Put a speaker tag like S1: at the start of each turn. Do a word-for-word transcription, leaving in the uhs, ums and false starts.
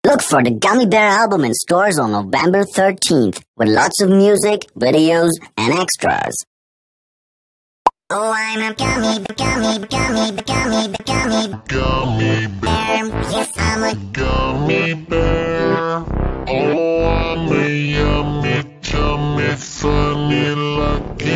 S1: Look for the Gummy Bear album in stores on November thirteenth with lots of music, videos, and extras.
S2: Oh, I'm a gummy, gummy, gummy, gummy, gummy,
S3: Gummy
S2: bear. Yes, I'm a
S3: gummy bear. Oh, I'm a yummy, chummy, funny, lucky